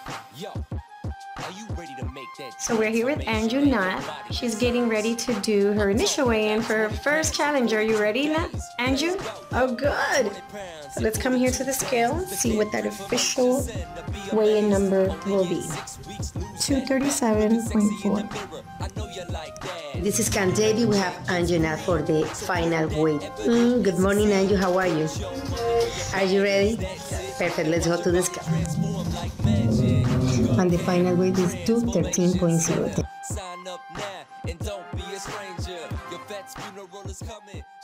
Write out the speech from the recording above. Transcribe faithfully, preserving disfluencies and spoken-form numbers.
So we're here with Anju Nath. She's getting ready to do her initial weigh-in for her first challenge. Are you ready, Nath? Anju? Oh, good. So let's come here to the scale and see what that official weigh-in number will be. two thirty-seven point four. This is Camp Davie. We have Anju Nath for the final weight. Mm, good morning, Anju. How are you? Are you ready? Perfect. Let's go to the scale. And the final weight is two thirteen point zero. Sign up now and don't be a stranger. Your vet's funeral is coming.